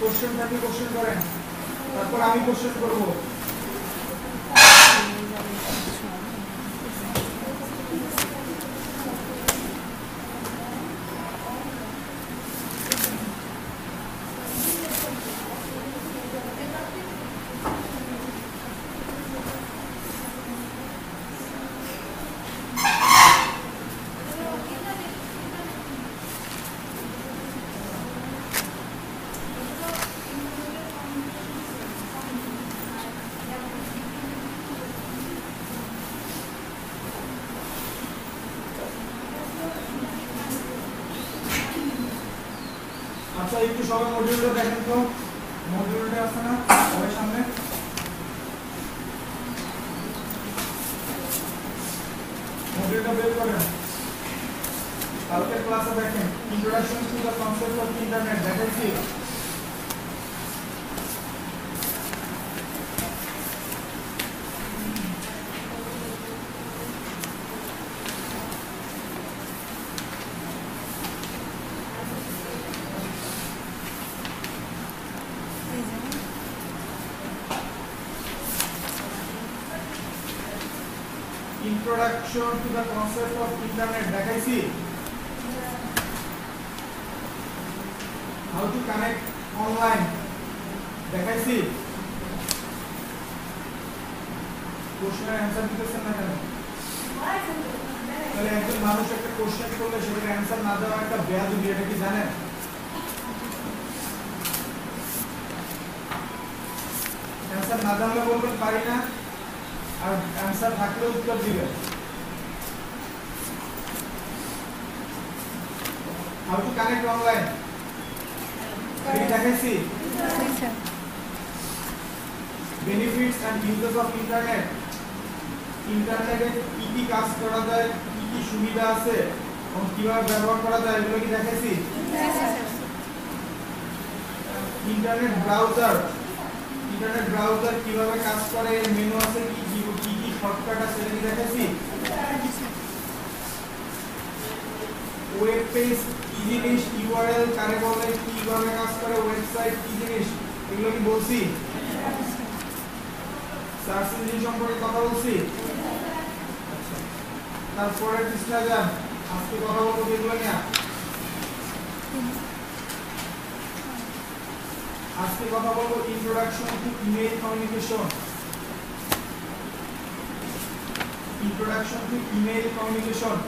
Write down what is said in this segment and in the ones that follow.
Question থাকলে question করেন, তারপর আমি কোশ্চেন করব। আচ্ছা একটু সবাই মডিউলটা দেখেন তো, মডিউলটা আছে না সবার সামনে? মডিউলটা বের করেন। কালকের ক্লাসে দেখেন introduction to the concept of internet দেখাইছি। Introduction to the concept of internet দেখাইছি। How to connect online দেখাইছি। কোশ্চেনের অ্যানসার দিতেছেন না কেন? তাহলে একজন মানুষ একটা কোশ্চেন করলে সেটার অ্যানসার না দেওয়া একটা বেয়াদবি, এটা কি জানেন? অ্যানসার না জানলে বলবেন পারি না, আর অ্যানসার থাকলে উত্তর দিবেন। How to connect online দেখাইছি। Benefits and uses of internet, ইন্টারনেটে কি কি কাজ করা যায়, কি কি সুবিধা আছে এবং কিভাবে ব্যবহার করা যায় এগুলো কি দেখাইছি। ইন্টারনেট ব্রাউজার, ইন্টারনেট ব্রাউজার কিভাবে কাজ করে, মেনু আছে, কি কি শর্টকাট আছে এটা কি দেখাইছি। ওয়েব পেজ কি জিনিস, ইউআরএল কারে বলে, কিভাবে কাজ করে, ওয়েবসাইট কি জিনিস এগুলো কি বলছি। সার্চ ইঞ্জিন সম্পর্কে কথা বলছি। আচ্ছা তারপরে পৃষ্ঠা যান, আজকে কথা বলবো এগুলো নিয়ে। আজকে কথা বলবো introduction to email communication. Introduction to email communication.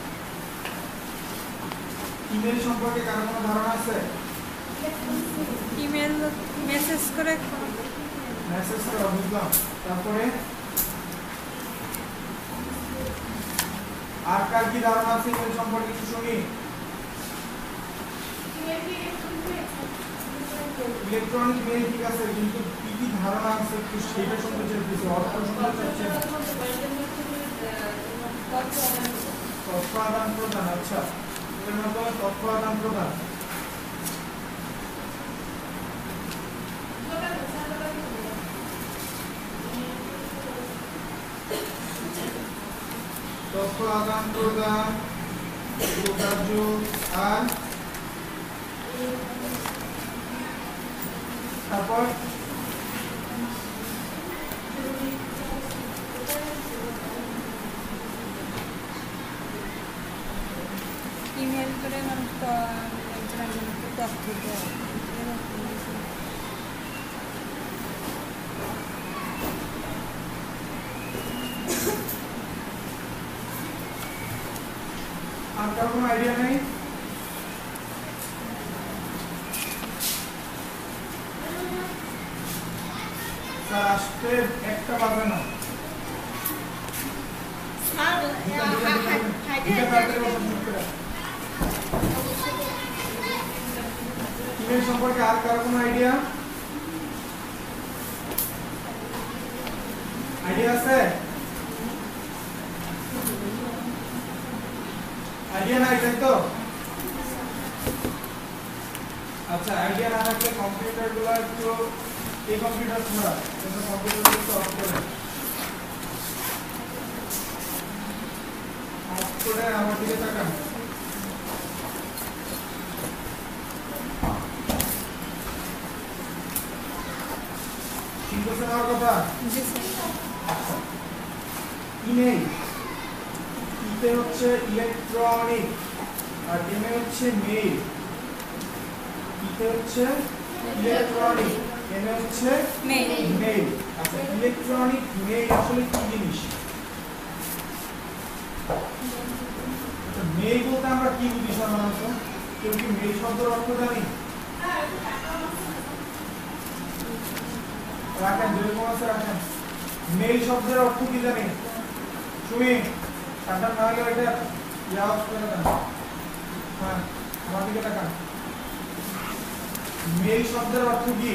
Email সম্পর্কে কারো কোনো ধারণা আছে? ইমেল মেসেজ করে বুঝলাম। তারপরে আর কার কি ধারণা আছে ইমেইল সম্পর্কে একটু শুনি। ইলেকট্রনিক মেইল ঠিক আছে, কিন্তু কি কি ধারণা আছে একটু সেটা শুনতে চাইছি, অর্থ শুনতে চাচ্ছি। তথ্য আদান প্রদান, আচ্ছা এর মাধ্যমে তথ্য আদান প্রদান। তথ্য আদান প্রদান, যোগাযোগ আর তারপর ইমেল করে মানুষ একজনকে তথ্য দেয়। আর কার কোনো আইডিয়া নেই? স্যার আসতে একটা বাজে না। ইমেল সম্পর্কে আর কার কোনো আইডিয়া আছে? আইডিয়া নাই তাই তো? আচ্ছা আইডিয়া না থাকলে কম্পিউটার গুলো একটু, এই কম্পিউটার ছাড়া কম্পিউটার একটু অফ করে, অফ করে আমার দিকে তাকান। আমার কথা? জি স্যার। আচ্ছা, ইমেল ইতে হচ্ছে ইলেকট্রনিক আর এমে হচ্ছে মেইল। ইতে হচ্ছে ইলেকট্রনিক, এমে হচ্ছে মেইল। মেইল। আচ্ছা, ইলেকট্রনিক মেইল আসলে কি জিনিস? আচ্ছা, মেইল বলতে আমরা কি বুঝি সাধারণত? কেউ কি মেইল শব্দের অর্থ জানি? রাখেন, যেরকম আছে রাখেন। মেইল শব্দের অর্থ কি জানি? শুনি টাকা না হলে এটা ইয়াস করে দেন। হ্যাঁ, আমার দিকে টাকা। মেইল শব্দের অর্থ কি?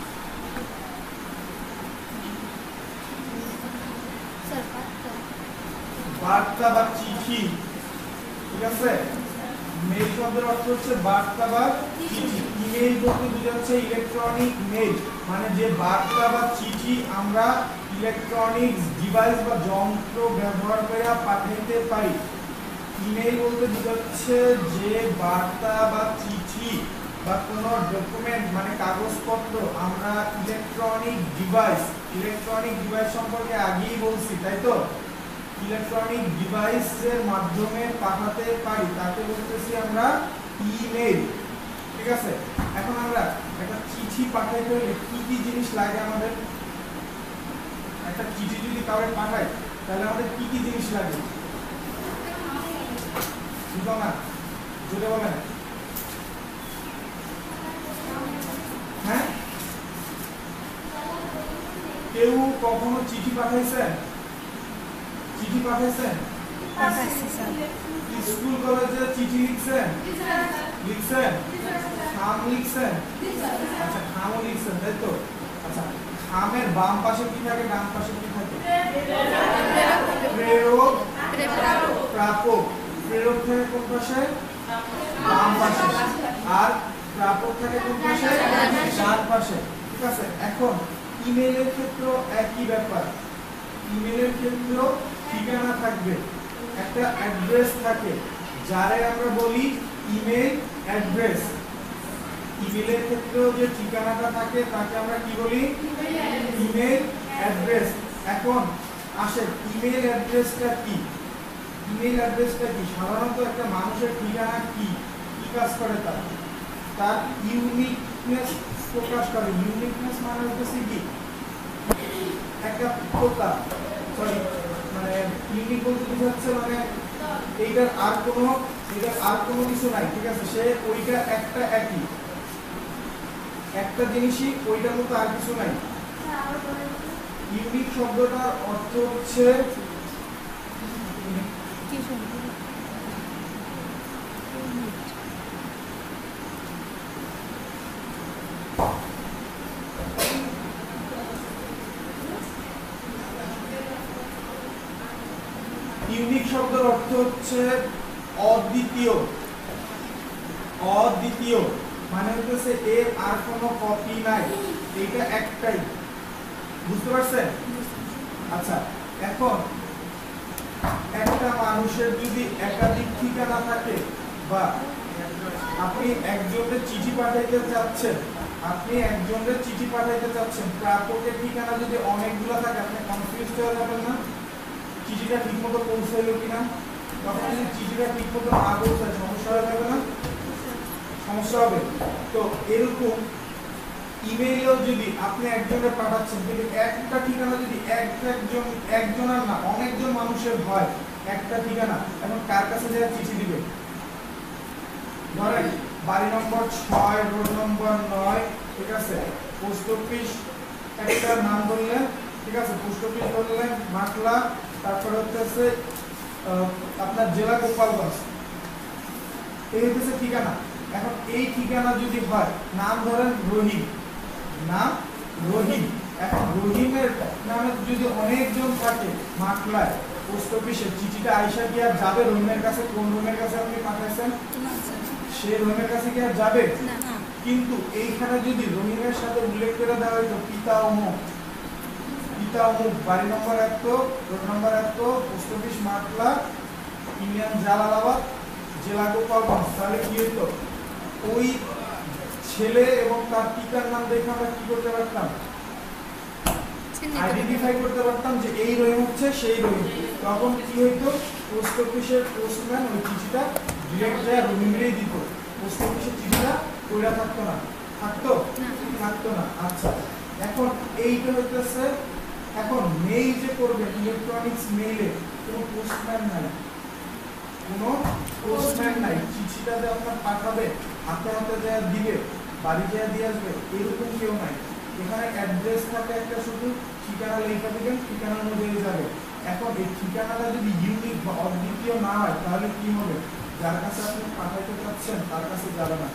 বার্তা বা চিঠি, ঠিক আছে? মেইল শব্দের অর্থ হচ্ছে বার্তা বা চিঠি। ইমেইল বলতে বোঝাচ্ছে ইলেকট্রনিক মেইল, মানে যে বার্তা বা চিঠি আমরা ইলেকট্রনিক ডিভাইস বা যন্ত্র ব্যবহার করে পাঠাতে পারি। ইমেইল বলতে বোঝাচ্ছে যে বার্তা বা চিঠি বা কোনো ডকুমেন্ট মানে কাগজপত্র আমরা ইলেকট্রনিক ডিভাইস সম্পর্কে আগেই বলছি, তাই তো? ইলেকট্রনিক ডিভাইসের মাধ্যমে পাঠাতে পারি, তাকে বলতেছি আমরা ইমেইল, ঠিক আছে? এখন আমরা একটা চিঠি পাঠাইতে হলে কি কি জিনিস লাগে আমাদের? একটা চিঠি যদি কাউকে পাঠাই তাহলে আমাদের কি কি জিনিস লাগে? বুঝলো না? জোরে বলেন। হ্যাঁ, কেউ কখনো চিঠি পাঠাইছেন? চিঠি পাঠাইছেন? পাঠাচ্ছি স্যার। স্কুল কলেজে চিঠি লিখছেন? লিখছেন? খাম লিখছেন? আচ্ছা, খামও লিখছেন, তাই তো? আচ্ছা, খামের বাম পাশে কি থাকে, ডান পাশে কি থাকে? প্রেরক, প্রাপক। প্রেরক থাকে কোন পাশে? বাম পাশে। আর প্রাপক থাকে কোন পাশে? ডান পাশে, ঠিক আছে? এখন ইমেইলের ক্ষেত্রেও একই ব্যাপার। ইমেইলের ক্ষেত্রেও ঠিকানা থাকবে, একটা অ্যাড্রেস থাকে, যারে আমরা বলি ইমেইল অ্যাড্রেস। ইমেইলের ক্ষেত্রেও যে ঠিকানাটা থাকে তাকে আমরা কি বলি? Email address. এখন আসে ইমেইল অ্যাড্রেসটা কি? ইমেইল অ্যাড্রেসটা কি? সাধারণত একটা মানুষের ঠিকানা কি কি কাজ করে? তার ইউনিকনেস প্রকাশ করে। ইউনিকনেস মানে হচ্ছে কি? একটা কোথা, সরি, মানে ইউনিক বলতে বোঝাচ্ছে মানে এইটার আর কোনো কিছু নাই, ঠিক আছে? সে ওইটা একটা একই, একটা জিনিসই, ওইটার মতো আর কিছু নাই। ইউনিক শব্দটার অর্থ হচ্ছে কি শুনবো? ইউনিক শব্দের অর্থ হচ্ছে অদ্বিতীয়। অদ্বিতীয় মানে হচ্ছে এর আর কোনো কপি নাই, এটা একটাই। বুঝতে পারছেন? আচ্ছা, এখন একটা মানুষের যদি একাধিক ঠিকানা থাকে বা আপনি একজনের চিঠি পাঠাইতে চাচ্ছেন, প্রাপকের ঠিকানা যদি অনেকগুলো থাকে আপনি কনফিউজ হয়ে যাবেন না? চিঠিটা ঠিকমতো পৌঁছাইলো কিনা? তখন যদি চিঠিটা ঠিকমতো না পৌঁছায় সমস্যা হয়ে যাবে না? সমস্যা হবে। তো এরকম ইমেইলেও যদি আপনি একজনের পাঠাচ্ছেন, কিন্তু একটা ঠিকানা যদি একজনের না অনেকজন মানুষের হয় একটা ঠিকানা, এখন কার কাছে যায় চিঠি দিবে? ধরেন বাড়ি নম্বর 6, রোড নম্বর 9, ঠিক আছে? পোস্ট অফিস একটা নাম বললেন, ঠিক আছে? পোস্ট অফিস বললেন মাটলা, তারপরে হচ্ছে আপনার জেলা গোপালগঞ্জ, এই হচ্ছে ঠিকানা। এখন এই ঠিকানা যদি হয়, নাম ধরেন রহিম, নাম রহিম। এখন রহিমের নামে যদি অনেকজন থাকে মাটলায় পোস্ট অফিসে, চিঠিটা আইসা কি আর যাবে রহিমের কাছে? কোন রহিমের কাছে আপনি পাঠাইছেন সে রহিমের কাছে কি আর যাবে? কিন্তু এইখানে যদি রহিমের সাথে উল্লেখ করে দেওয়া হয়তো পিতা অমুক, বাড়ি নম্বর এত, রোড নম্বর এত, post office Matla, union Jalalabad, জেলা গোপালগঞ্জ, তাহলে কি হইতো? ওই ছেলে এবং তার পিতার নাম দেখে আমরা কি করতে পারতাম? আইডেন্টিফাই করতে পারতাম যে এই রহিম হচ্ছে সেই রহিম, তখন কি হইতো, পোস্ট অফিসের পোস্টম্যান ওই চিঠিটা ডিরেক্ট যায় রহিমেরই দিত, পোস্ট অফিসের চিঠিটা কইরা থাকতো না, থাকতো থাকতো না। আচ্ছা, এখন এইটা হইতেছে, এখন মেইল যে করবে ইলেকট্রনিক্স মেইলে কোনো পোস্টম্যান নাই, কোনো পোস্টম্যান নাই, চিঠিটা যে আপনার পাঠাবে হাতে হাতে যা দিবে, বাড়ি যা দিয়ে আসবে, এরকম কেউ নাই। এখানে অ্যাড্রেস থাকে একটা, শুধু ঠিকানা লেখা দিবেন, ঠিকানার মধ্যে যাবে। এখন এই ঠিকানাটা যদি ইউনিক বা অদ্বিতীয় না হয় তাহলে কি হবে, যার কাছে আপনি পাঠাইতে চাচ্ছেন তার কাছে যাবে না,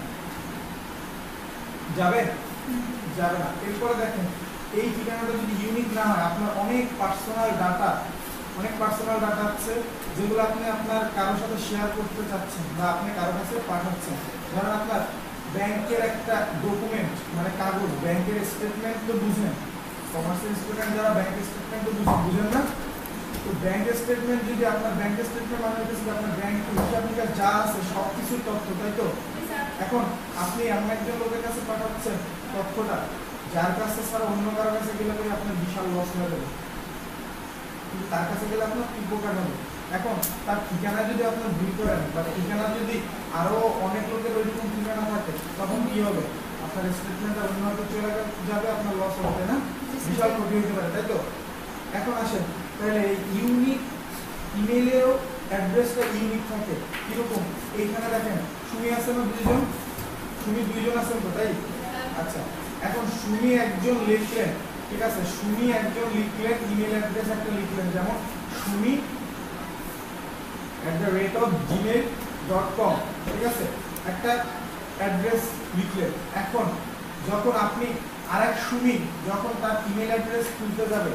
যাবে যাবে না। এরপরে দেখেন, এই ঠিকানাটা যদি ইউনিক না হয়, আপনার অনেক পার্সোনাল ডাটা আছে যেগুলো আপনি আপনার কারোর সাথে শেয়ার করতে চাচ্ছেন বা আপনি কারোর কাছে পাঠাচ্ছেন। ধরেন আপনার ব্যাংকের একটা ডকুমেন্ট, মানে কাগজ, ব্যাংকের স্টেটমেন্ট তো বুঝেন, কমার্সিয়াল স্টুডেন্ট যারা ব্যাংকের স্টেটমেন্ট তো বুঝেন না, তো ব্যাংকের স্টেটমেন্ট যদি আপনার ব্যাংকের স্টেটমেন্ট মানে হচ্ছে আপনার ব্যাংক হিসাব নিকাশ যা আছে সব কিছুর তথ্য, তাই তো? এখন আপনি এমন একজন লোকের কাছে পাঠাচ্ছেন তথ্যটা, যার কাছে ছাড়া অন্য কারোর কাছে গেলে আপনার বিশাল লস হয়ে যাবে, কিন্তু তার কাছে গেলে আপনার উপকার হবে। এখন তার ঠিকানা যদি আপনার ভুল করেন বা ঠিকানা যদি আরো অনেক লোকের ওইরকম ঠিকানা থাকে, তখন কি হবে, আপনার স্টেটমেন্টটা অন্য হয়তো চলে যাবে, আপনার লস হবে, না বিশাল ক্ষতি হতে পারে, তাই তো? এখন আসেন, তাহলে ইউনিক ইমেইলেও অ্যাড্রেসটা ইউনিক থাকে কিরকম, এইখানে দেখেন সুমি আছে না দুইজন, সুমি দুইজন আছেন তো, তাই? আচ্ছা, এখন সুমি একজন লিখলেন, ঠিক আছে, সুমি একজন লিখলেন, ইমেল অ্যাড্রেস একটা লিখলেন, যেমন sumi@gmail.com, ঠিক আছে, একটা অ্যাড্রেস লিখলেন। এখন যখন আপনি আরেক সুমি যখন তার ইমেল অ্যাড্রেস খুলতে যাবে,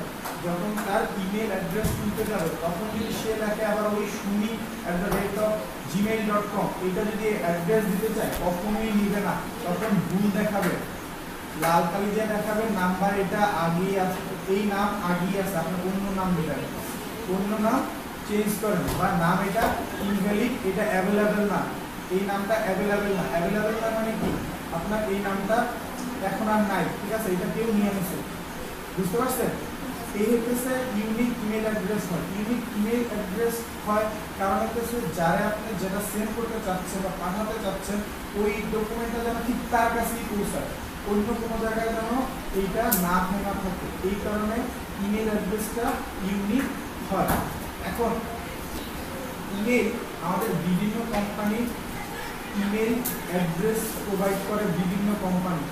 তখন যদি সে লেখে আবার ওই sumi@gmail.com, এটা যদি অ্যাড্রেস দিতে চায় কখনোই নিবে না, তখন ভুল দেখাবে, লাল কালি দিয়ে দেখাবে, নাম্বার এটা আগেই আছে, এই নাম আগেই আছে, আপনি অন্য নাম দিবেন, অন্য নাম চেঞ্জ করেন, বা নাম এটা ইনভ্যালিড, এটা অ্যাভেলেবল না, এই নামটা অ্যাভেলেবল না মানে কি, আপনার এই নামটা এখন আর নাই, ঠিক আছে, এটা কেউ নিয়ে নিছে, বুঝতে পারছেন? এই হচ্ছে ইউনিক ইমেল অ্যাড্রেস হয়। ইউনিক ইমেল অ্যাড্রেস হয় কারণ হচ্ছে যারা আপনি যেটা সেন্ড করতে চাচ্ছেন বা পাঠাতে চাচ্ছেন, ওই ডকুমেন্টটা যেন ঠিক তার কাছেই পৌঁছায়, অন্য কোনো জায়গায় যেন এইটা না থাকে, এই কারণে ইমেল অ্যাড্রেসটা ইউনিক হয়। এখন ইমেল, আমাদের বিভিন্ন কোম্পানি ইমেল অ্যাড্রেস প্রোভাইড করে, বিভিন্ন কোম্পানি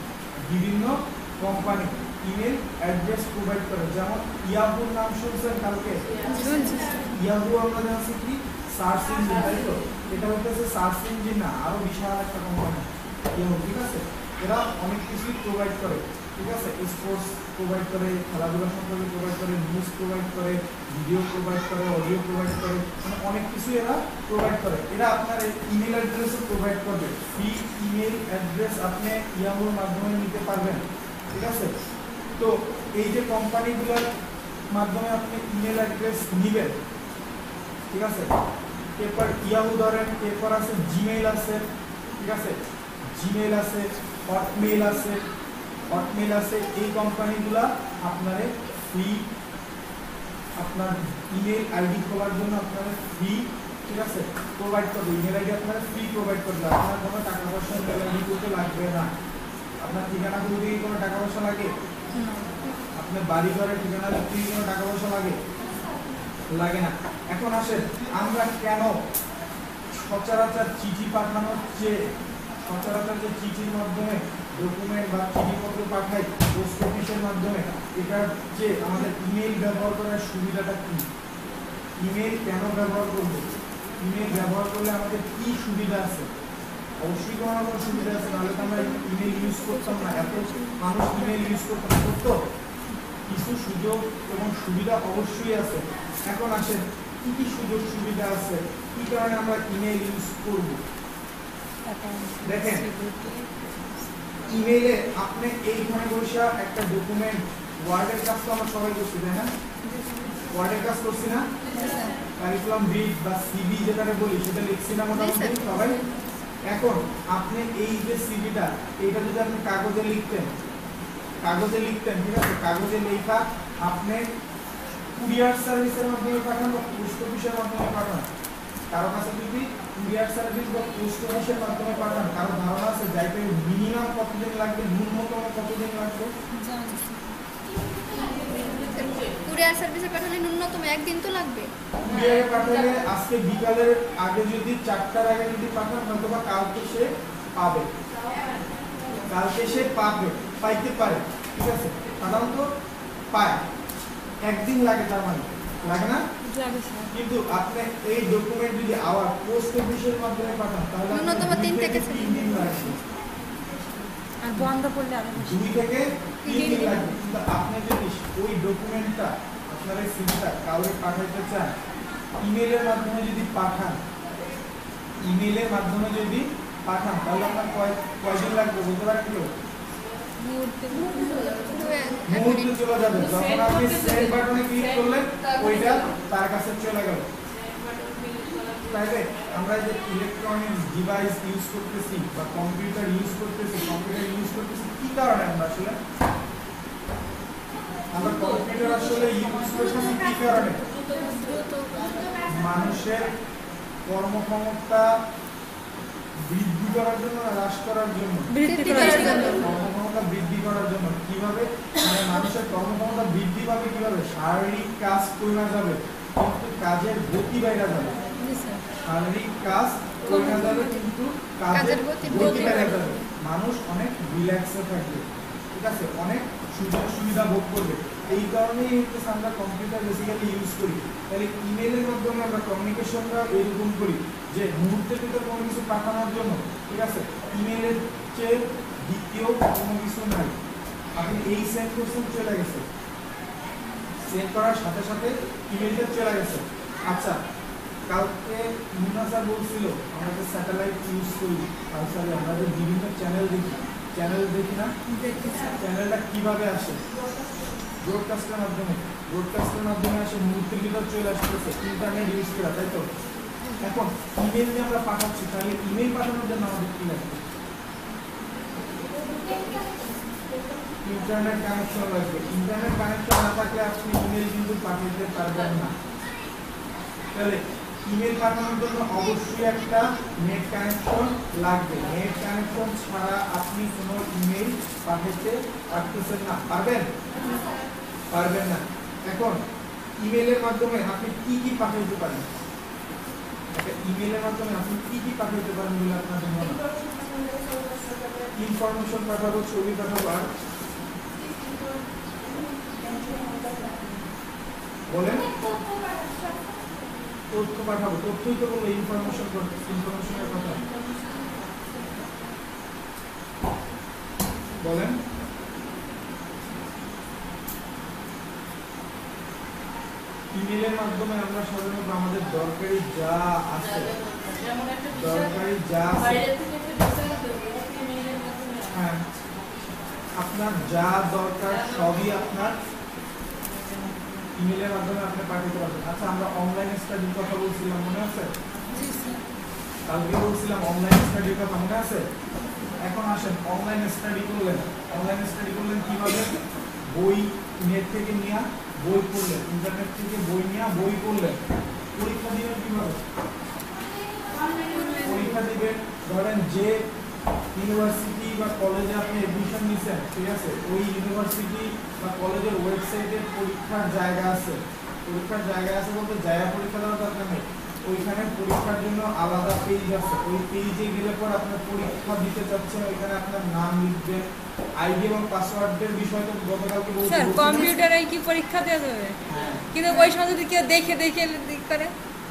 ইমেল অ্যাড্রেস প্রোভাইড করে, যেমন ইয়াহুর নাম শুনছেন কালকে, ইয়াহু আমরা জানছি কি সার্চ ইঞ্জিন, তাই তো? এটা হচ্ছে সার্চ ইঞ্জিন না, আরো বিশাল একটা কোম্পানি ইয়াহু, ঠিক আছে, এরা অনেক কিছুই প্রোভাইড করে, ঠিক আছে, স্পোর্টস প্রোভাইড করে, খেলাধুলা সম্পর্কে প্রোভাইড করে, নিউজ প্রোভাইড করে, ভিডিও প্রোভাইড করে, অডিও প্রোভাইড করে, মানে অনেক কিছু এরা প্রোভাইড করে। এরা আপনার ইমেল অ্যাড্রেসও প্রোভাইড করবে, ফ্রি ইমেল অ্যাড্রেস আপনি ইয়াহুর মাধ্যমে নিতে পারবেন, ঠিক আছে। তো এই যে কোম্পানিগুলোর মাধ্যমে আপনি ইমেল অ্যাড্রেস নেবেন, ঠিক আছে, এরপর ইয়াহু ধরেন, এরপর আছে জিমেইল আছে, ঠিক আছে, জিমেইল আছে, হটমেইল আছে, এই কোম্পানিগুলা আপনারে ফ্রি, আপনার ইমেল আইডি খোলার জন্য আপনারা ফ্রি, ঠিক আছে, প্রোভাইড করবে, ইমেল আইডি আপনারা ফ্রি প্রোভাইড করবে, আপনার কোনো টাকা পয়সা ইমেল করতে লাগবে না। আপনার ঠিকানা খুলতে গিয়ে কোনো টাকা পয়সা লাগে, আপনার বাড়ি ঘরের ঠিকানা লিখতে গিয়ে কোনো টাকা পয়সা লাগে না। এখন আসেন, আমরা কেন সচরাচর চিঠি পাঠানোর চেয়ে সচরাচর যে চিঠির মাধ্যমে ডকুমেন্ট বা চিঠিপত্র পাঠাই পোস্ট অফিসের মাধ্যমে, এটার যে আমাদের ইমেল ব্যবহার করার সুবিধাটা কি, ইমেল কেন ব্যবহার করব, ইমেল ব্যবহার করলে আমাদের কি সুবিধা আছে? অবশ্যই কোনো না কোনো সুবিধা আছে, নাহলে তো আমরা ইমেল ইউজ করতাম না, এত মানুষ ইমেল ইউজ করতো, কিছু সুযোগ এবং সুবিধা অবশ্যই আছে। এখন আসেন, কি কি সুযোগ সুবিধা আছে, কি কারণে আমরা ইমেল ইউজ করব? দেখেন, ইমেইলে আপনি এইখানে বসে একটা ডকুমেন্ট, ওয়ার্ডের কাজ তো আমরা সবাই করছি, তাই না? ওয়ার্ডের কাজ করছি না, কারিকুলাম বিট বা সিভি যেটাকে বলি সেটা লিখছি না মোটামুটি সবাই। এখন আপনি এই যে সিভিটা, এইটা যদি আপনি কাগজে লিখতেন, ঠিক আছে, কাগজে লেখা আপনি কুরিয়ার সার্ভিসের মাধ্যমে পাঠান বা পোস্ট অফিসের মাধ্যমে পাঠান, কারো কাছে যদি কুরিয়ার সার্ভিস বা পোস্ট অফিসের মাধ্যমে পাঠান, কারো ধারণা আছে যাইতে মিনিমাম কতদিন লাগবে, ন্যূনতম কতদিন লাগবে? কুরিয়ার সার্ভিসে পাঠালে ন্যূনতম একদিন তো লাগবে। কুরিয়ারে পাঠালে আজকে বিকালের আগে যদি 4টার আগে যদি পাঠান হয়তো বা কালকে সে পাবে, কালকে সে পাইতে পারে, ঠিক আছে? সাধারণত পায়, একদিন লাগে, তার মানে লাগে না? কিন্তু আপনি এই ডকুমেন্ট যদি আবার পোস্ট অফিসের মাধ্যমে পাঠান তাহলে ন্যূনতম 3 থেকে 4 দিন লাগবে, আর বন্ধ করলে আরো 2 থেকে 3 দিন লাগবে। কিন্তু আপনি যদি ওই ডকুমেন্টটা আপনার এই সিমটা কাউকে পাঠাতে চান, ইমেলের মাধ্যমে যদি পাঠান, ইমেলের মাধ্যমে যদি পাঠান তাহলে আপনার কয়দিন লাগবে বলতে পারেন কেউ? মুহূর্তে চলে যাবে। যখন আপনি সেন্ড বাটনে ক্লিক করলেন ওইটা তার কাছে চলে গেল। তাইলে আমরা যে ইলেকট্রনিক ডিভাইস ইউজ করতেছি বা কম্পিউটার ইউজ করতেছি কি কারণে আমরা আসলে কম্পিউটার আসলে ইউজ করতেছি কি কারণে? মানুষের কর্মক্ষমতা বৃদ্ধি করার জন্য, হ্রাস করার জন্য, কর্মক্ষমতা বৃদ্ধি করার জন্য। কিভাবে? মানে মানুষের কর্মক্ষমতা বৃদ্ধি পাবে কিভাবে? শারীরিক কাজ কমে যাবে কিন্তু কাজের গতি বাইরে যাবে। শারীরিক কাজ কমে যাবে কিন্তু কাজের গতি বাইরে যাবে। মানুষ অনেক রিল্যাক্সে থাকবে, ঠিক আছে, অনেক সুযোগ সুবিধা ভোগ করবে। এই কারণেই আমরা কম্পিউটার বেসিক্যালি ইউজ করি। তাহলে ইমেলের মাধ্যমে আমরা কমিউনিকেশনটা এরকম করি যে মুহূর্তের ভিতর কোনো কিছু পাঠানোর জন্য, ঠিক আছে, ইমেলের চেয়ে দ্বিতীয় কোনো কিছু নাই। আপনি এই সেন্ড করছেন, চলে গেছে, সেন্ড করার সাথে সাথে ইমেলটা চলে গেছে। আচ্ছা, কালকে মুন্না স্যার বলছিল আমরা যে স্যাটেলাইট ইউজ করি, তাহলে আমরা যে বিভিন্ন চ্যানেল দেখি না, চ্যানেলটা কিভাবে আসে? ব্রডকাস্টের মাধ্যমে আসে, মুহূর্তের ভিতর চলে আসতেছে, ইন্টারনেট ইউজ করা, তাই তো? এখন ইমেল নিয়ে আমরা পাঠাচ্ছি, তাহলে ইমেল পাঠানোর জন্য আমাদের কি লাগবে? ইন্টারনেট কানেকশন লাগবে। ইন্টারনেট কানেকশন না থাকলে আপনি ইমেল কিন্তু পাঠাতে পারবেন না। তাহলে ইমেল পাঠানোর জন্য অবশ্যই একটা নেট কানেকশন লাগবে। নেট কানেকশন ছাড়া আপনি কোনো ইমেল পাঠাতে পারতেছেন না। পারবেন না। এখন ইমেলের মাধ্যমে আপনি কি পাঠাতে পারেন? একটা ইমেলের মাধ্যমে আপনি কি পাঠাতে পারেন বলে আপনাদের মনে হয়? ইনফরমেশন পাঠাবো, ছবি পাঠাবো, আর বলেন তথ্য পাঠাবো। তথ্যই তো বলবো ইনফরমেশনের কথা। বলেন ইমেলের মাধ্যমে আমরা সাধারণত আমাদের দরকারি যা আছে, হ্যাঁ, আপনার যা দরকার সবই আপনার ইমেলের মাধ্যমে আপনি পাঠাতে পারবেন। আচ্ছা, আমরা অনলাইন স্টাডির কথা বলছিলাম, মনে আছে? কালকে বলছিলাম অনলাইন স্টাডির কথা, মনে আছে? এখন আসেন, অনলাইন স্টাডি করলেন কিভাবে? বই নেট থেকে নিয়ে বই পড়লেন, ইন্টারনেট থেকে বই নিয়ে বই পড়লেন। পরীক্ষা দিবেন কিভাবে? পরীক্ষা দিবেন, ধরেন যে ইউনিভার্সিটি বা কলেজে আপনি এডমিশন নিছেন, ঠিক আছে, ওই ইউনিভার্সিটি বা কলেজের ওয়েবসাইটে পরীক্ষার জায়গা আছে বলতে জায়গা পরীক্ষা দেওয়ার দরকার নেই, ওইখানে পরীক্ষার জন্য আলাদা পেজ আছে। ওই পেজে গেলে পর আপনার পরীক্ষা দিতে চাচ্ছেন, ওইখানে আপনার নাম লিখবেন, আইডি এবং পাসওয়ার্ডের বিষয় তো গতকালকে বলছি। স্যার, কম্পিউটারে কি পরীক্ষা দেওয়া যাবে? কিন্তু ওই সময় যদি কেউ দেখে করে,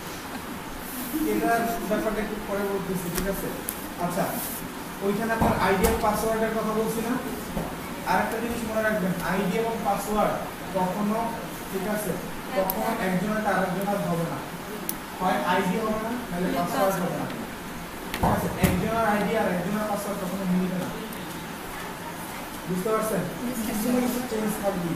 এটার ব্যাপারটা একটু পরে বলতেছি, ঠিক আছে? আচ্ছা, ওইখানে আপনার আইডি এবং পাসওয়ার্ডের কথা বলছি না? আরেকটা জিনিস মনে রাখবেন, আইডি এবং পাসওয়ার্ড কখনো, ঠিক আছে, কখনো একজনের আরেকজনের হবে না। হয় আইডি হবে না, নাহলে পাসওয়ার্ড হবে না, ঠিক আছে? একজনের আইডি আর একজনের পাসওয়ার্ড কখনো মিলবে না, বুঝতে পারছেন? কিছু না কিছু চেঞ্জ থাকবে,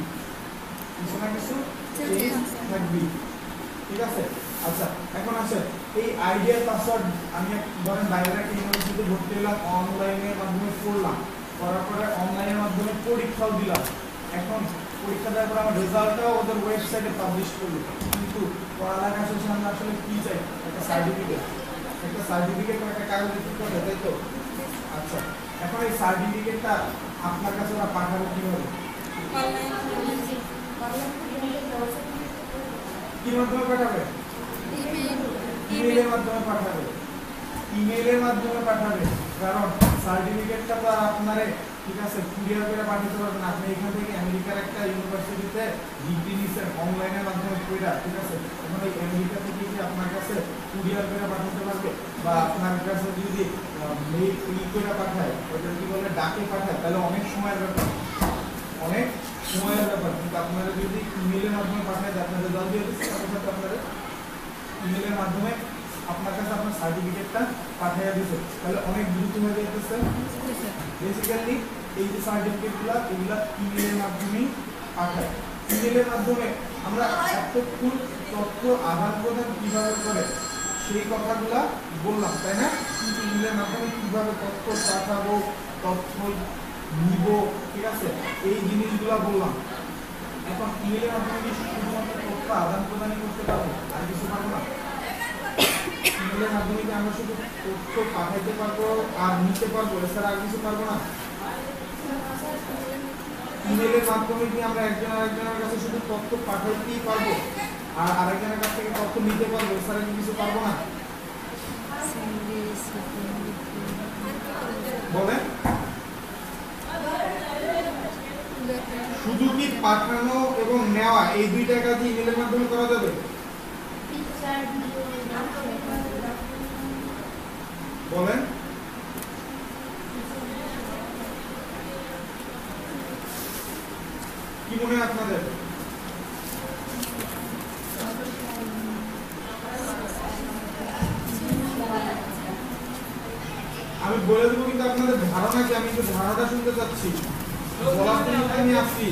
ঠিক আছে? আচ্ছা, এখন আছে এই আইডি আর পাসওয়ার্ড আমি ধরেন বাইরের একটা ইউনিভার্সিটিতে ভর্তি হলাম, অনলাইনের মাধ্যমে পড়লাম, করার পরে অনলাইনের মাধ্যমে পরীক্ষাও দিলাম। এখন পরীক্ষা দেওয়ার পর আমার রেজাল্টটাও ওদের ওয়েবসাইটে পাবলিশ করলো, কিন্তু পড়ালেখা শেষে আমরা আসলে কি চাই? একটা সার্টিফিকেট, বা একটা কাগজে ঠিক করে, তাই তো? আচ্ছা, এখন এই সার্টিফিকেটটা আপনার কাছে ওরা পাঠাবে কিভাবে? কি মাধ্যমে পাঠাবে? ইমেইলের মাধ্যমে পাঠাবে। ইমেইলের মাধ্যমে পাঠাবে, কারণ সার্টিফিকেটটা তো আর আপনারে, ঠিক আছে, কুরিয়ার করে পাঠাতে পারবেন। আপনি এখান থেকে আমেরিকার একটা ইউনিভার্সিটিতে ডিগ্রি নিচ্ছেন অনলাইনের মাধ্যমে পড়া, ঠিক আছে, এখন এই আমেরিকা থেকে কি আপনার কাছে কুরিয়ার করে পাঠাতে পারবে? বা আপনার কাছে যদি মেইল করে পাঠায়, ওটা কি বলে ডাকে পাঠায়, তাহলে অনেক সময়ের ব্যাপার, অনেক সময়ের ব্যাপার। কিন্তু আপনারা যদি ইমেইলের মাধ্যমে পাঠায়, আপনার রেজাল্ট দিয়ে দিচ্ছে, সাথে সাথে আপনারা ইমেইলের মাধ্যমে আপনার কাছে আপনার সার্টিফিকেটটা পাঠিয়ে দিচ্ছে, তাহলে অনেক দ্রুত হয়ে যেতেছে। বেসিক্যালি এই যে সার্টিফিকেটগুলো, এগুলা ইমেইলের মাধ্যমেই পাঠায়। ইমেইলের মাধ্যমে আমরা এতক্ষণ তথ্য আদান প্রদান কিভাবে করে সেই কথাগুলা বললাম, তাই না? ইমেইলের মাধ্যমে কিভাবে তথ্য পাঠাবো, তথ্য নিব, ঠিক আছে, এই জিনিসগুলা বললাম। এখন ইমেইলের মাধ্যমে কি শুধুমাত্র তথ্য আদান প্রদানই করতে পারবো, আর কিছু পারবো না? ইমেইলের মাধ্যমে কি আমরা শুধু তথ্য পাঠাইতে পারবো আর নিতে পারবো, এছাড়া আর কিছু পারবো না? ইমেইলের মাধ্যমে কি আমরা একজন আরেকজনের কাছে শুধু তথ্য পাঠাইতেই পারবো আর আরেকজনের কাছ থেকে তথ্য নিতে পারবো, এছাড়া কি কিছু পারবো না? বলেন, শুধু কি পাঠানো এবং নেওয়া এই দুইটা কাজ ইমেইলের মাধ্যমে করা যাবে? বলেন, কি মনে হয় আপনাদের? আমি বলে দেবো, কিন্তু আপনাদের ধারণা কি? আমি তো ধারণাটা শুনতে চাচ্ছি, বলার জন্য আমি আসছি।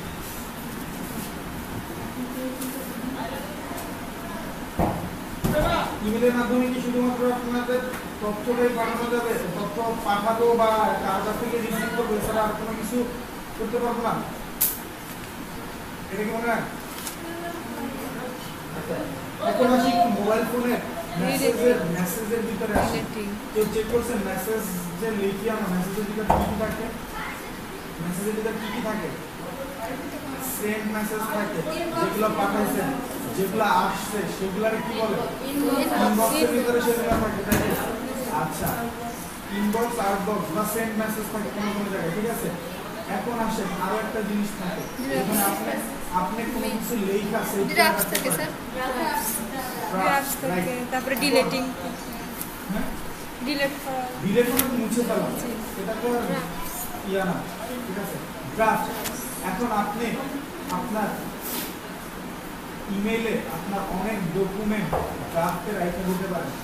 ইমেইলের মাধ্যমে কি শুধুমাত্র আপনাদের তথ্যটাই পাঠানো যাবে? তথ্য পাঠাবো বা কার কাছ থেকে রিসিভ করবো, এছাড়া আর কোনো কিছু করতে পারবো না? এটা কি মনে হয়? আচ্ছা, এখন আসি মোবাইল ফোনের মেসেজের ভিতরে আসি। কেউ চেক করছেন মেসেজ যে লিখি আমরা, মেসেজের ভিতরে কি কি থাকে? মেসেজের ভিতরে কি কি থাকে? সেন্ড মেসেজ থাকে, যেগুলো পাঠাইছেন, যেগুলো আসছে সেগুলারে কি বলে? ইনবক্সের ভিতরে সেগুলো থাকে, তাই না? আচ্ছা, ইনবক্স, আউটবক্স বা সেন্ড মেসেজ থাকে কোনো কোনো জায়গায়, ঠিক আছে। এখন আসেন আরো একটা জিনিস থাকে, এখানে আপনি কোনো কিছু লেখা সেভ ড্রাফট থাকে স্যার, ড্রাফট থাকে, তারপরে ডিলিটিং, হ্যাঁ, ডিলিট করা, ডিলিট করে মুছে ফেলা, এটা তো আর ইয়া না, ঠিক আছে, ড্রাফট। এখন আপনি আপনার ইমেইলে আপনার অনেক ডকুমেন্ট ড্রাফটে রাইখা দিতে পারেন,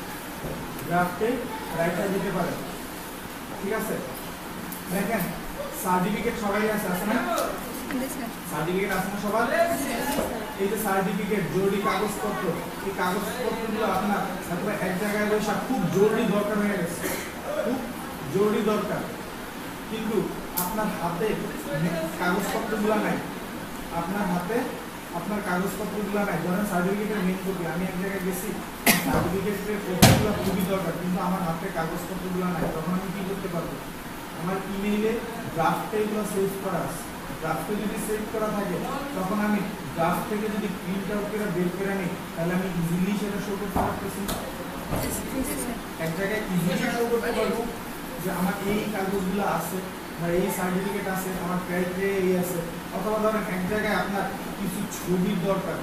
ঠিক আছে। দেখেন, সার্টিফিকেট সবাই আছে না? সার্টিফিকেট আছে না সবার? এই যে সার্টিফিকেট, জরুরি কাগজপত্র, এই কাগজপত্রগুলো আপনার তারপরে এক জায়গায় বসে খুব জরুরি দরকার হয়ে গেছে, খুব জরুরি দরকার, কিন্তু আপনার হাতে কাগজপত্রগুলো নাই, আপনার কাগজপত্রগুলো নাই। ধরেন সার্টিফিকেটের মেইন কপি, আমি এক জায়গায় গেছি, সার্টিফিকেটের কপিগুলো খুবই দরকার, কিন্তু আমার হাতে কাগজপত্রগুলো নাই, তখন আমি কি করতে পারবো? আমার ইমেইলে ড্রাফটে এগুলো সেভ করা আছে, ড্রাফটে যদি সেভ করা থাকে, তখন আমি ড্রাফট থেকে যদি প্রিন্ট আউট করে বের করে নিই, তাহলে আমি ইজিলি সেটা শো করতে পারতেছি। এক জায়গায় ইজিলি শো করতে পারবো যে আমার এই কাগজগুলো আছে বা এই সার্টিফিকেট আছে, আমার ক্রাইটেরিয়া এই আছে। অথবা ধরেন এক জায়গায় আপনার কিছু ছবির দরকার,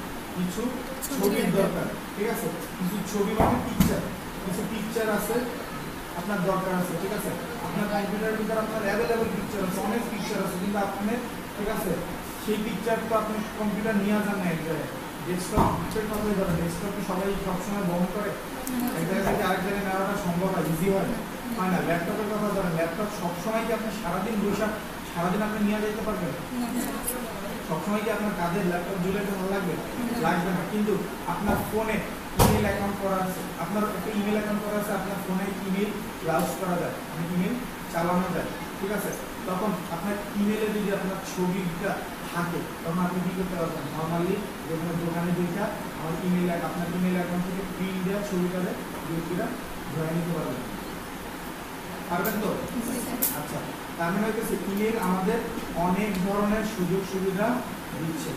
ঠিক আছে, কিছু ছবি মানে কিছু পিকচার আছে আপনার দরকার আছে, ঠিক আছে। আপনার কম্পিউটারের ভিতরে আপনার অ্যাভেলেবল পিকচার আছে, অনেক পিকচার আছে, কিন্তু আপনি, ঠিক আছে, সেই পিকচার তো আপনি কম্পিউটার নিয়ে যান না এক জায়গায়। ডেস্কটপের কথাই ধরেন, ডেস্কটপ কি সবাই সবসময় বহন করে? এক জায়গা থেকে আরেক জায়গায় নেওয়াটা সম্ভব হয়, ইজি হয় না? ল্যাপটপের কথা ধরেন, ল্যাপটপ সবসময় কি আপনি সারাদিন আপনি নিয়ে যেতে পারবেন? সবসময় কি আপনার কাজের ল্যাপটপ ঝুলাইতে ভালো লাগবে না। কিন্তু আপনার ফোনে ইমেল অ্যাকাউন্ট করা আছে, আপনার একটা ইমেল অ্যাকাউন্ট করা আছে, আপনার ফোনে ইমেল ব্রাউজ করা যায়, ইমেল চালানো যায়, ঠিক আছে। তখন আপনার ইমেলে যদি আপনার ছবিটা থাকে তখন আপনি কি করতে পারবেন নরমালি যেখানে দোকানে যেটা আমার ইমেল আপনার ইমেল অ্যাকাউন্ট থেকে প্রিন্ট দেওয়া ছবিটা ব্যক্তিরা ধরে নিতে পারবেন পারবেন তো আচ্ছা তার মানে হচ্ছে ইমেল আমাদের অনেক ধরনের সুযোগ সুবিধা দিচ্ছে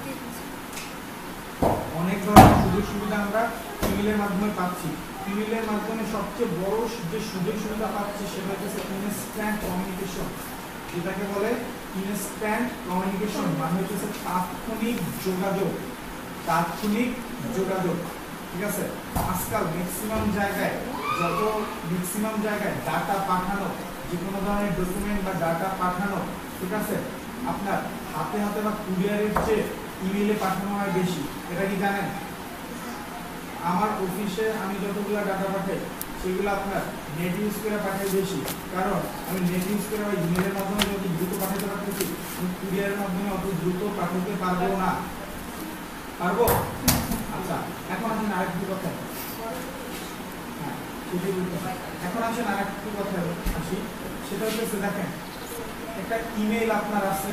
অনেক ধরনের সুযোগ সুবিধা আমরা ইমেলের মাধ্যমে পাচ্ছি ইমেলের মাধ্যমে সবচেয়ে বড় যে সুযোগ সুবিধা পাচ্ছি সেটা হচ্ছে ইনস্ট্যান্ট কমিউনিকেশন যেটাকে বলে ইনস্ট্যান্ট কমিউনিকেশন মানে হচ্ছে তাৎক্ষণিক যোগাযোগ ঠিক আছে আজকাল ম্যাক্সিমাম জায়গায় ডাটা পাঠানো যে কোনো ধরনের ডকুমেন্ট বা ডাটা পাঠানো ঠিক আছে আপনার হাতে হাতে বা কুরিয়ারের চেয়ে ইমেইলে পাঠানো হয় বেশি এটা কি জানেন আমার অফিসে আমি যতগুলো ডাটা পাঠাই সেগুলো আপনার নেট ইউজ করে পাঠাই বেশি কারণ আমি নেট ইউজ করে বা ইমেলের মাধ্যমে যত দ্রুত পাঠাতে পারতেছি আমি কুরিয়ারের মাধ্যমে অত দ্রুত পাঠাতে পারবো না পারবো আচ্ছা এখন আসেন আরেকটু কথা হ্যাঁ এখন আসেন আরেকটু কথা আসি সেটা হচ্ছে দেখেন একটা ইমেল আপনার আছে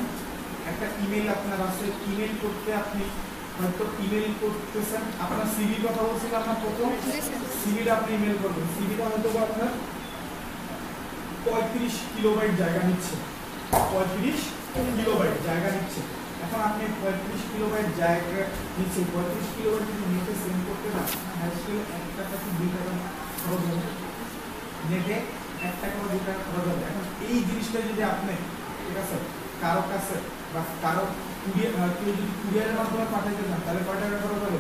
ইমেল করতে আপনি হয়তো ইমেল করতেছেন আপনার সিভি কথা বলছিল আপনার প্রথম সিভিটা আপনি ইমেল করবেন সিভিটা হয়তো আপনার 35 কিলোবাইট জায়গা নিচ্ছে এখন আপনি 35 কিলোবাইট জায়গা নিচ্ছে 35 কিলোবাইট যদি নেটে সেন্ড করতে না হ্যাশট্যাগ 1 টাকা কি 2 টাকা খরচ হবে নেটে 1 টাকা বা 2 টাকা খরচ হবে এখন এই জিনিসটা যদি আপনি ঠিক আছে কারো কাছে বা কারো কেউ যদি কুরিয়ারের মাধ্যমে পাঠাইতে চান তাহলে কয় টাকা খরচ হবে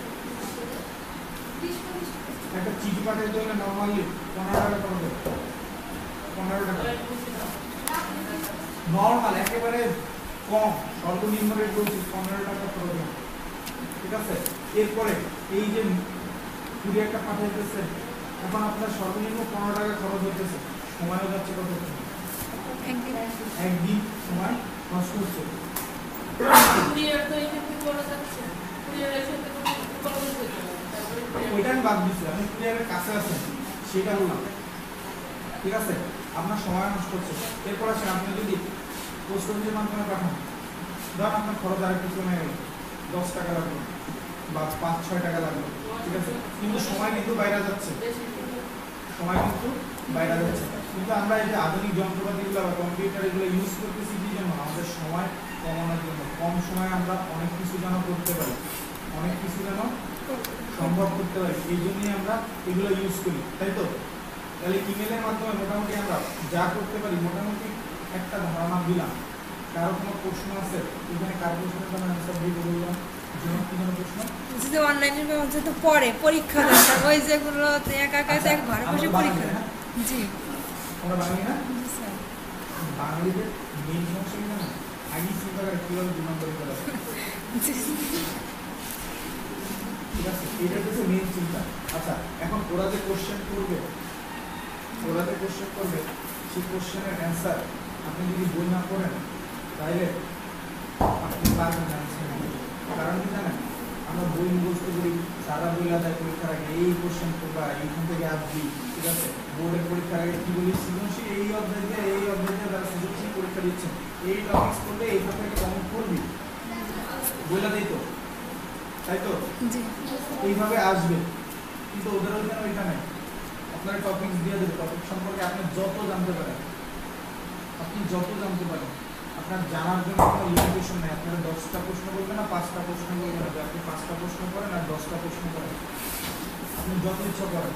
একটা চিঠি পাঠাইতে হলে নর্মালি 15 টাকা খরচ হবে 15 টাকা নর্মাল একেবারে কম সর্বনিম্ন রেট বলছি 15 টাকা খরচ হবে ঠিক আছে এরপরে এই যে কুরিয়ারটা পাঠাইতেছে এখন আপনার সর্বনিম্ন 15 টাকা খরচ হইতেছে সময়ও যাচ্ছে কত একদিন সময় নষ্ট হচ্ছে ওইটা আমি বাদ দিচ্ছি আপনি কুরিয়ারের কাছে আছেন সেটা বললাম ঠিক আছে আপনার সময় নষ্ট হচ্ছে এরপর আসেন আপনি যদি পোস্ট অফিসের মাধ্যমে পাঠান ধরুন আপনার খরচ আর কিছু কমে গেল 10 টাকা লাগলো বা 5-6 টাকা লাগলো ঠিক আছে কিন্তু সময় কিন্তু বাইরে যাচ্ছে কিন্তু আমরা এই যে আধুনিক যন্ত্রপাতিগুলো বা কম্পিউটার এগুলো ইউজ করতেছি কি জন্য আমাদের সময় কমানোর জন্য কম সময়ে আমরা অনেক কিছু যেন করতে পারি সম্ভব করতে পারি এই জন্যই আমরা এগুলো ইউজ করি তাই তো তাহলে ইমেলের মাধ্যমে মোটামুটি আমরা যা করতে পারি মোটামুটি একটা ধারণা দিলাম কারো কোনো প্রশ্ন আছে এখানে কার প্রশ্নের জন্য অ্যান্সার দিয়ে বললাম কি কোনো প্রশ্ন যে অনলাইনের ব্যবস্থা তো পরে পরীক্ষা দেয় ওই যেগুলো একা এক ঘরে বসে পরীক্ষা জি আমরা বাঙালি না জি স্যার বাঙালিদের মেইন সমস্যা কি জানেন আগে চিন্তা করে কিভাবে বিমান পরীক্ষা দেবে ঠিক আছে এটা হচ্ছে মেইন চিন্তা আচ্ছা এখন ওরা যে কোশ্চেন করবে সেই কোশ্চেনের অ্যান্সার আপনি যদি বই না পড়েন তাহলে আপনি পারবেন না কারণ কি জানেন আমরা বই মুখস্থ করি সারা বই আদায় পরীক্ষার আগে এই কোশ্চেন করবা এইখান থেকে আসবি ঠিক আছে বোর্ডের পরীক্ষার আগে কি বলি সৃজনশীল এই অধ্যায় দিয়ে যারা সৃজনশীল পরীক্ষা দিচ্ছেন এই টপিকস করলে এই থেকে কমন করবি বইলা দেই তো তাই তো এইভাবে আসবে কিন্তু ওদের ওইখানে ওইটা নেই আপনার টপিকস দিয়ে দেবে টপিক সম্পর্কে আপনি যত জানতে পারেন আপনার জানার জন্য কোনো লিমিটেশন নেই আপনারা 10টা প্রশ্ন করবেন না 5টা প্রশ্ন করবেন না আপনি 5টা প্রশ্ন করেন আর 10টা প্রশ্ন করেন আপনি যত ইচ্ছা করেন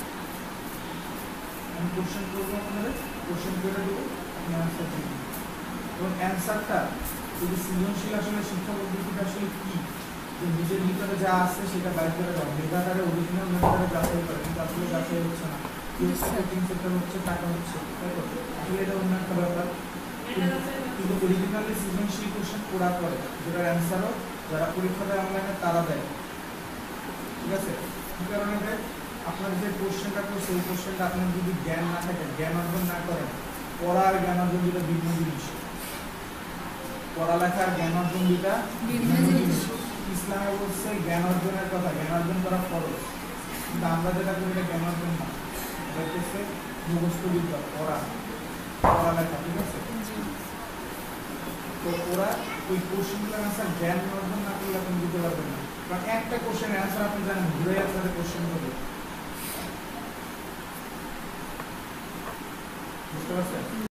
আমি কোশ্চেন করবো আপনাদের কোশ্চেন করে দেবো আপনি অ্যান্সার দিবেন এবং অ্যান্সারটা যদি সৃজনশীল আসলে শিক্ষা পদ্ধতিটা আসলে কি যে নিজের ভিতরে যা আছে সেটা বাইর করে দাও মেধাটারে অরিজিনাল মেধাটারে যাচাই করে কিন্তু আসলে যাচাই হচ্ছে না কোচিং সেন্টার হচ্ছে টাকা হচ্ছে তাই তো আসলে এটা অন্য একটা ব্যাপার কিন্তু অরিজিনালি সৃজনশীল কোশ্চেন পড়া করে যেটার অ্যান্সারও যারা পরীক্ষা দেয় অনলাইনে তারা দেয় ঠিক আছে কি কারণে দেয় আপনার যে কোশ্চেনটা করছে ওই কোশ্চেনটা আপনার যদি জ্ঞান না থাকে জ্ঞান অর্জন না করেন পড়ার জ্ঞান অর্জন যেটা ভিন্ন জিনিস পড়ালেখার জ্ঞান অর্জন যেটা ভিন্ন জিনিস ইসলামে বলছে জ্ঞান অর্জনের কথা জ্ঞান অর্জন করা ফরজ কিন্তু আমরা যেটা করি এটা জ্ঞান অর্জন না এটা মুখস্থ বিদ্যা পড়ালেখা ঠিক আছে তো ওরা ওই কোশ্চেনগুলোর অ্যান্সার জ্ঞান অর্জন না করলে আপনি দিতে পারবেন না, কারণ একটা কোশ্চেনের অ্যান্সার আপনি জানেন ঘুরে আপনাদের কোশ্চেন হবে। বুঝতে পারছেন?